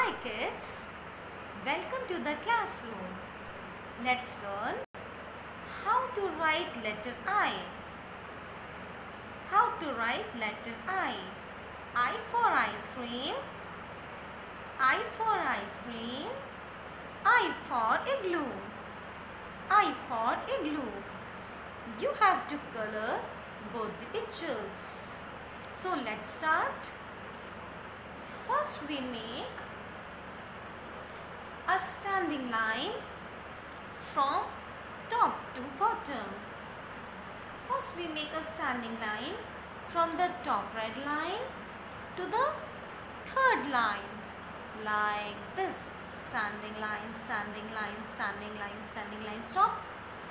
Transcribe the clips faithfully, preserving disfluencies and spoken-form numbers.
Hi kids, welcome to the classroom. Let's learn how to write letter I. How to write letter I. I for ice cream. I for ice cream. I for igloo. I for igloo. You have to color both the pictures. So let's start. First we make a standing line from top to bottom. First we make a standing line from the top red line to the third line, like this. Standing line, standing line, standing line, standing line, stop.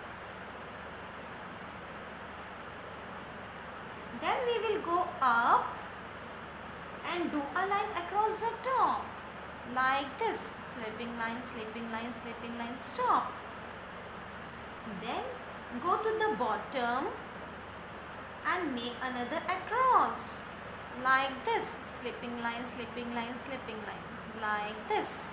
Then we will go up and do a line across the top, like this. Slipping line, slipping line, slipping line, stop. Then go to the bottom and make another across, like this. Slipping line, slipping line, slipping line, like this.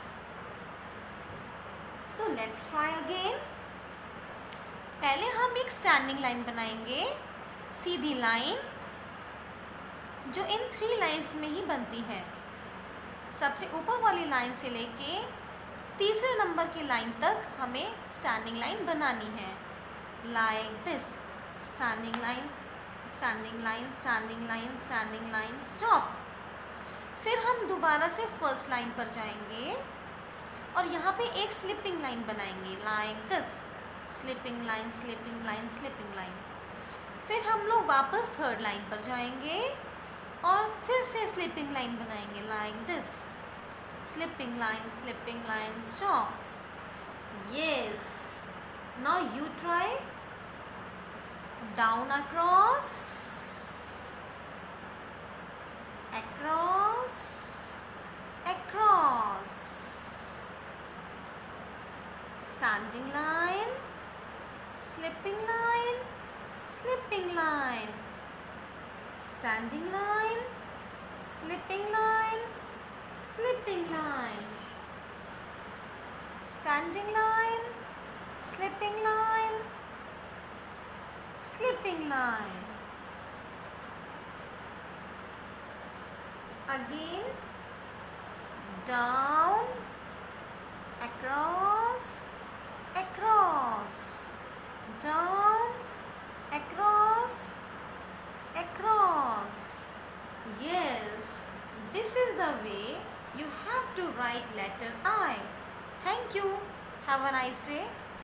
So let's try again. पहले हम एक standing line बनाएंगे, सीधी line जो in three lines में ही बनती है। सबसे ऊपर वाली लाइन से लेके तीसरे नंबर की लाइन तक हमें स्टैंडिंग लाइन बनानी है, like this. Standing line, standing line, standing line, standing line, stop. फिर हम दोबारा से फर्स्ट लाइन पर जाएंगे और यहाँ पे एक स्लिपिंग लाइन बनाएंगे, like this. Slipping line, slipping line, slipping line. फिर हम लोग वापस थर्ड लाइन पर जाएंगे और फिर से स्लिपिंग लाइन बनाएंगे, like this. Slipping line, slipping line, stop. Yes, now you try. Down across, across, across. Standing line, slipping line, slipping line. Standing line, slipping line, slipping line. Standing line, slipping line, slipping line. Again, down, across, across, down, across, across. Yes, this is the way you have to write letter I. Thank you. Have a nice day.